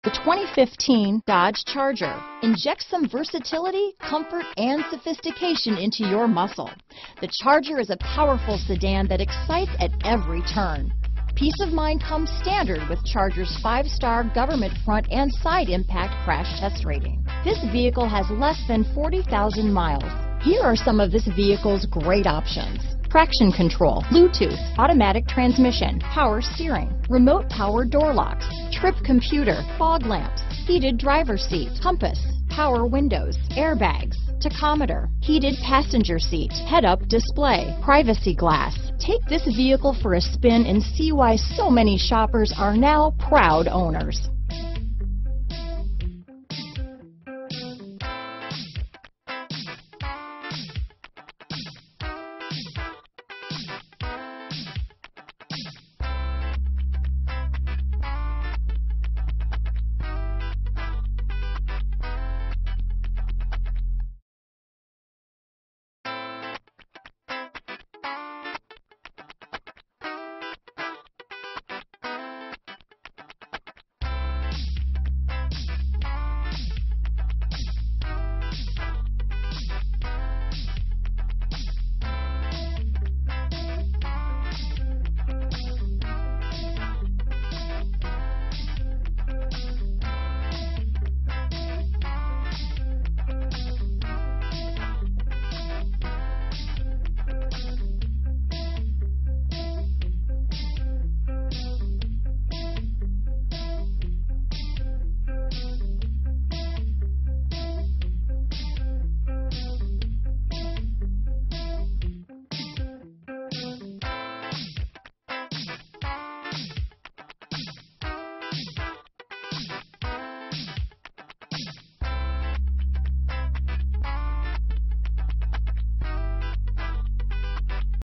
The 2015 Dodge Charger. Inject some versatility, comfort, and sophistication into your muscle. The Charger is a powerful sedan that excites at every turn. Peace of mind comes standard with Charger's 5-star government front and side impact crash test rating. This vehicle has less than 40,000 miles. Here are some of this vehicle's great options: traction control, Bluetooth, automatic transmission, power steering, remote power door locks, trip computer, fog lamps, heated driver's seat, compass, power windows, airbags, tachometer, heated passenger seat, head-up display, privacy glass. Take this vehicle for a spin and see why so many shoppers are now proud owners.